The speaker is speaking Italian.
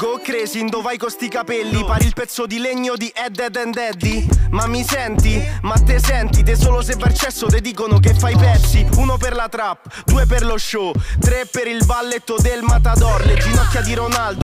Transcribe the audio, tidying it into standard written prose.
Go crazy, indo vai con sti capelli. Pari il pezzo di legno di Ed and Eddie. Ma mi senti? Ma te senti? Te solo se per cesso te dicono che fai pezzi. 1 per la trap, 2 per lo show, 3 per il balletto del Matador. Le ginocchia di Ronaldo